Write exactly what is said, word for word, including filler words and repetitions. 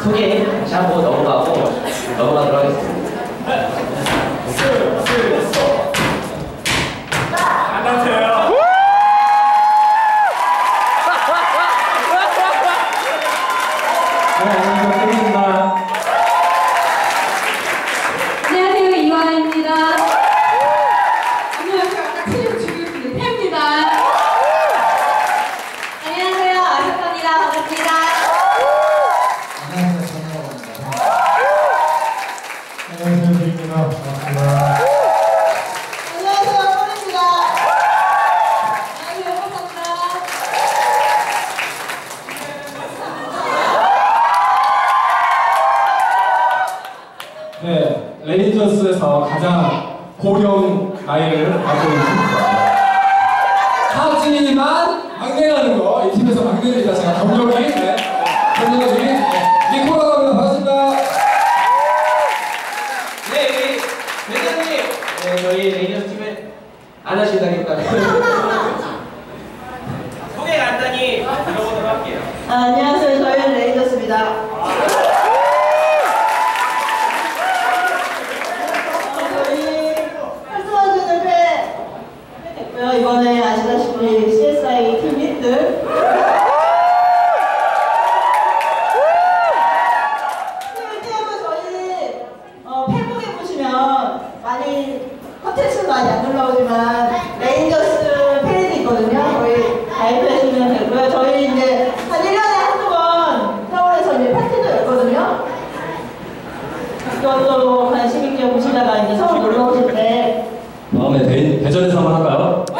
소개 다시 한번 넘어가고 넘어가도록 하겠습니다. 안녕하세요. 안녕하세요, 이완입니다. 안녕하세요, 아까 체육 중국인 팬입니다. 안녕하세요, 아셨답니다. 반갑습니다. 안녕하세요, 정혜원입니다. 안녕하세요, 주입니다. 반갑습니다. 안녕하세요, 뽀입니다. 안녕하세요, 반갑습니다. 네, 레인저스에서 가장 고령 나이를 갖고 있는 팀입니다. 하지만 막내라는 거, 이 팀에서 막내입니다. 제가 경력이, 네, 경력이, 네, 니코라고 합니다. 반갑습니다. 네, 우리 회장님, 네, 저희 레이저스 팀에 안 하신다니까 소개 간단히 들어보도록 할게요. 아, 안녕하세요. 저희는 레인저스입니다. 어, 저희 크리스마스는 패했고요. 이번에 아시다시피 씨에스아이 팀 일 등. 팀은 저희 어, 페북에 보시면 많이 컨텐츠는 많이 안 올라오지만 레인저스 페이지 있거든요. 거기 가입하시면 되고요. 저희 이제 한 일 년에 한두 번 서울에서 이제 파티도 열거든요. 이것도 관심 있게 보시다가 이제 서울 놀러 오실 때 다음에 대, 대전에서 한번 할까요?